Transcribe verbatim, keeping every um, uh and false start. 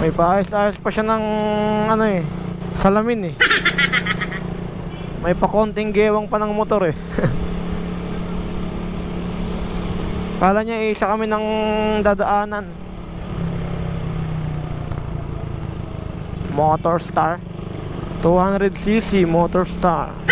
May paayos-ayos pa siya ng ano eh, salamin eh. May pa konting gewang pa ng motor eh. Kala niya isa kami ng dadaanan. Motor Star two hundred c c Motor Star.